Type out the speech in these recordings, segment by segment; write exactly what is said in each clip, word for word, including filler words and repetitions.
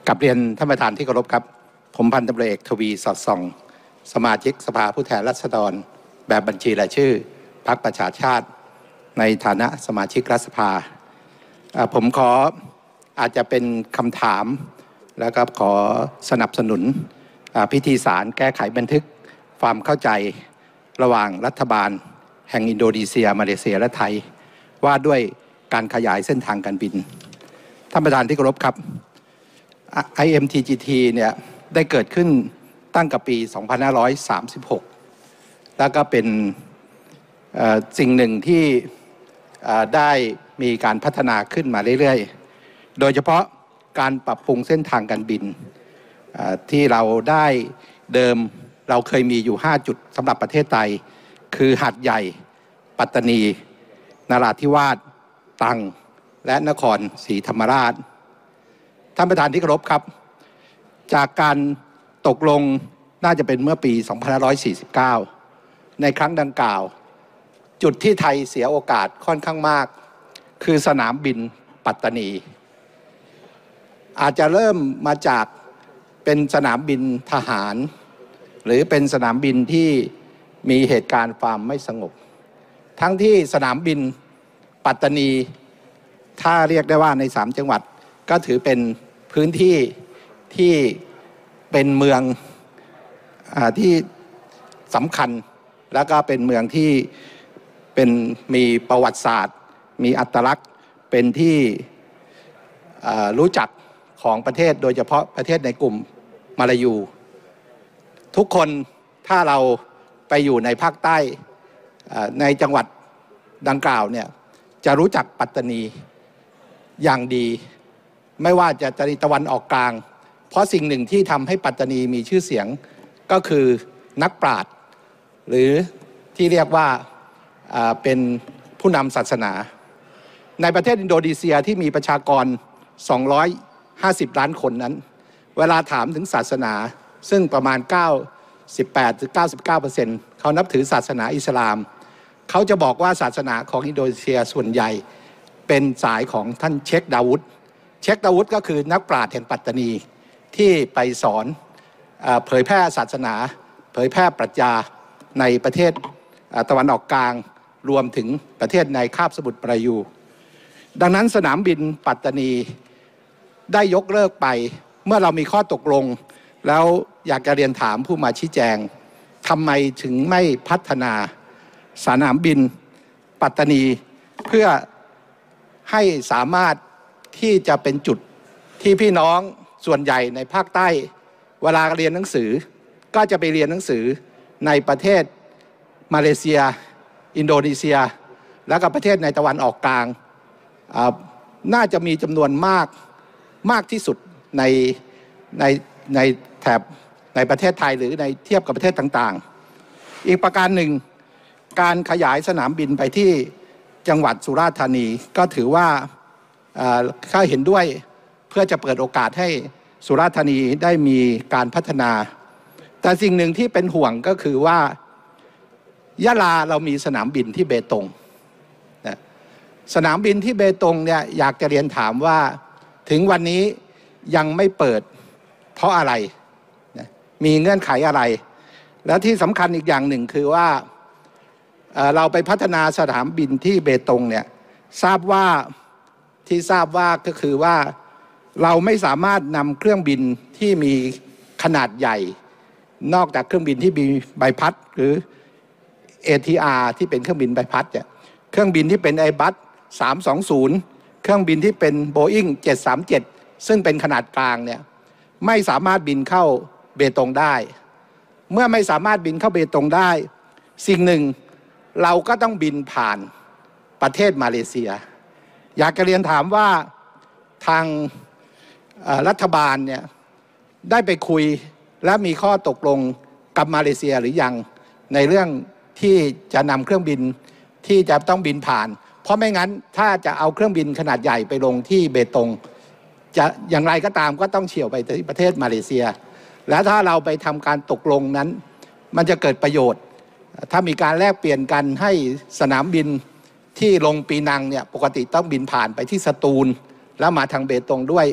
กับเรียนท่านประธานที่เคารพครับผมพันตำรวจเอกทวีสอดส่องสมาชิกสภาผู้แทนราษฎรแบบบัญชีรายชื่อพรรคประชาชาติในฐานะสมาชิกรัฐสภาผมขออาจจะเป็นคำถามแล้วก็ขอสนับสนุนพิธีสารแก้ไขบันทึกความเข้าใจระหว่างรัฐบาลแห่งอินโดนีเซียมาเลเซียและไทยว่าด้วยการขยายเส้นทางการบินท่านประธานที่เคารพครับ ไอ เอ็ม ที จี ที เนี่ยได้เกิดขึ้นตั้งแต่ปี สองพันห้าร้อยสามสิบหก แล้วก็เป็นสิ่งหนึ่งที่ได้มีการพัฒนาขึ้นมาเรื่อยๆโดยเฉพาะการปรับปรุงเส้นทางการบินที่เราได้เดิมเราเคยมีอยู่ห้าจุดสำหรับประเทศไทยคือหาดใหญ่ปัตตานีนราธิวาสตรังและนครศรีธรรมราชท่านประธานที่เคารพครับจากการตกลงน่าจะเป็นเมื่อปี สองพันห้าร้อยสี่สิบเก้า ในครั้งดังกล่าวจุดที่ไทยเสียโอกาสค่อนข้างมากคือสนามบินปัตตานีอาจจะเริ่มมาจากเป็นสนามบินทหารหรือเป็นสนามบินที่มีเหตุการณ์ความไม่สงบทั้งที่สนามบินปัตตานีถ้าเรียกได้ว่าในสามจังหวัดก็ถือเป็นพื้นที่ที่เป็นเมืองอ่าที่สำคัญแล้วก็เป็นเมืองที่เป็นมีประวัติศาสตร์มีอัตลักษณ์เป็นที่รู้จักของประเทศโดยเฉพาะประเทศในกลุ่มมาลายูทุกคนถ้าเราไปอยู่ในภาคใต้ในจังหวัดดังกล่าวเนี่ยจะรู้จักปัตตานีอย่างดีไม่ว่าจะในตะวันออกกลางเพราะสิ่งหนึ่งที่ทำให้ปัตตานีมีชื่อเสียงก็คือนักปราชญ์หรือที่เรียกว่าเป็นผู้นำศาสนาในประเทศอินโดนีเซียที่มีประชากรสองร้อยห้าสิบล้านคนนั้นเวลาถามถึงศาสนาซึ่งประมาณเก้าสิบแปดถึงเก้าสิบเก้าเปอร์เซ็นต์เขานับถือศาสนาอิสลามเขาจะบอกว่าศาสนาของอินโดนีเซียส่วนใหญ่เป็นสายของท่านเชคดาวุฒเชคดาวุฒก็คือนักปราชญ์แห่งปัตตานีที่ไปสอนเผยแพร่ศาสนาเผยแพร่ปรัชญาในประเทศตะวันออกกลางรวมถึงประเทศในคาบสมุทรปรายูดังนั้นสนามบินปัตตานีได้ยกเลิกไปเมื่อเรามีข้อตกลงแล้วอยากจะเรียนถามผู้มาชี้แจงทำไมถึงไม่พัฒนาสนามบินปัตตานีเพื่อให้สามารถที่จะเป็นจุดที่พี่น้องส่วนใหญ่ในภาคใต้เวลาเรียนหนังสือก็จะไปเรียนหนังสือในประเทศมาเลเซียอินโดนีเซียแล้วก็ประเทศในตะวันออกกลางน่าจะมีจำนวนมากมากที่สุดในในในแถบในประเทศไทยหรือในเทียบกับประเทศต่างๆอีกประการหนึ่งการขยายสนามบินไปที่จังหวัดสุราษฎร์ธานีก็ถือว่าถ้าเห็นด้วยเพื่อจะเปิดโอกาสให้สุราษฎร์ธานีได้มีการพัฒนาแต่สิ่งหนึ่งที่เป็นห่วงก็คือว่ายะลาเรามีสนามบินที่เบตงนะสนามบินที่เบตงเนี่ยอยากจะเรียนถามว่าถึงวันนี้ยังไม่เปิดเพราะอะไรนะมีเงื่อนไขอะไรและที่สำคัญอีกอย่างหนึ่งคือว่าเอ่อเราไปพัฒนาสนามบินที่เบตงเนี่ยทราบว่าที่ทราบว่าก็คือว่าเราไม่สามารถนำเครื่องบินที่มีขนาดใหญ่นอกจากเครื่องบินที่มีใบพัดหรือ เอ ที อาร์ ที่เป็นเครื่องบินใบพัดเนี่ยเครื่องบินที่เป็น Airbus สามสองศูนย์เครื่องบินที่เป็น Boeing เจ็ดสามเจ็ดซึ่งเป็นขนาดกลางเนี่ยไม่สามารถบินเข้าเบตงได้เมื่อไม่สามารถบินเข้าเบตงได้สิ่งหนึ่งเราก็ต้องบินผ่านประเทศมาเลเซียอยากจะเรียนถามว่าทางรัฐบาลเนี่ยได้ไปคุยและมีข้อตกลงกับมาเลเซียหรือยังในเรื่องที่จะนำเครื่องบินที่จะต้องบินผ่านเพราะไม่งั้นถ้าจะเอาเครื่องบินขนาดใหญ่ไปลงที่เบตงจะอย่างไรก็ตามก็ต้องเฉี่ยวไปที่ประเทศมาเลเซียและถ้าเราไปทำการตกลงนั้นมันจะเกิดประโยชน์ถ้ามีการแลกเปลี่ยนกันให้สนามบินที่ลงปีนังเนี่ยปกติต้องบินผ่านไปที่สตูลแล้วมาทางเบตงด้วย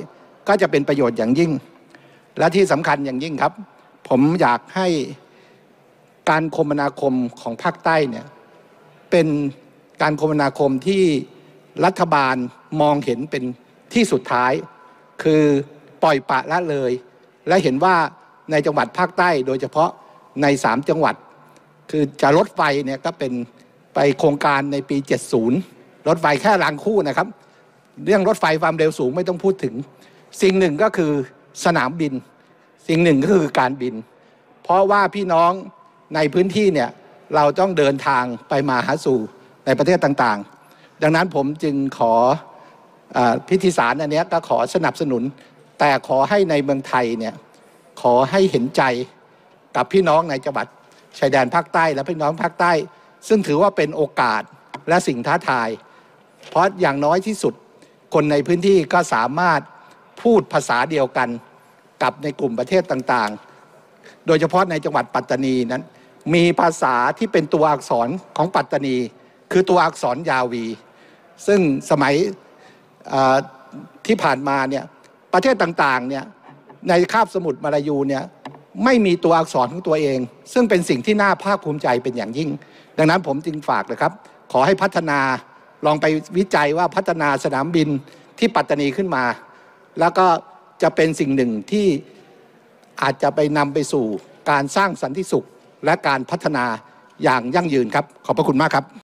ก็จะเป็นประโยชน์อย่างยิ่งและที่สำคัญอย่างยิ่งครับผมอยากให้การคมนาคมของภาคใต้เนี่ยเป็นการคมนาคมที่รัฐบาลมองเห็นเป็นที่สุดท้ายคือปล่อยปละละเลยและเห็นว่าในจังหวัดภาคใต้โดยเฉพาะในสามจังหวัดคือจะรถไฟเนี่ยก็เป็นไปโครงการในปีเจ็ดสิบรถไฟแค่รางคู่นะครับเรื่องรถไฟความเร็วสูงไม่ต้องพูดถึงสิ่งหนึ่งก็คือสนามบินสิ่งหนึ่งก็คือการบินเพราะว่าพี่น้องในพื้นที่เนี่ยเราต้องเดินทางไปมาหาสู่ในประเทศต่างๆดังนั้นผมจึงขอพิธีสารอันนี้ก็ขอสนับสนุนแต่ขอให้ในเมืองไทยเนี่ยขอให้เห็นใจกับพี่น้องในจังหวัดชายแดนภาคใต้และพี่น้องภาคใต้ซึ่งถือว่าเป็นโอกาสและสิ่งท้าทายเพราะอย่างน้อยที่สุดคนในพื้นที่ก็สามารถพูดภาษาเดียวกันกับในกลุ่มประเทศต่างๆโดยเฉพาะในจังหวัดปัตตานีนั้นมีภาษาที่เป็นตัวอักษรของปัตตานีคือตัวอักษรยาวีซึ่งสมัยที่ผ่านมาเนี่ยประเทศต่างๆเนี่ยในคาบสมุทรมาลายูเนี่ยไม่มีตัวอักษรของตัวเองซึ่งเป็นสิ่งที่น่าภาคภูมิใจเป็นอย่างยิ่งดังนั้นผมจึงฝากนะครับขอให้พัฒนาลองไปวิจัยว่าพัฒนาสนามบินที่ปัตตานีขึ้นมาแล้วก็จะเป็นสิ่งหนึ่งที่อาจจะไปนำไปสู่การสร้างสันติสุขและการพัฒนาอย่างยั่งยืนครับขอบพระคุณมากครับ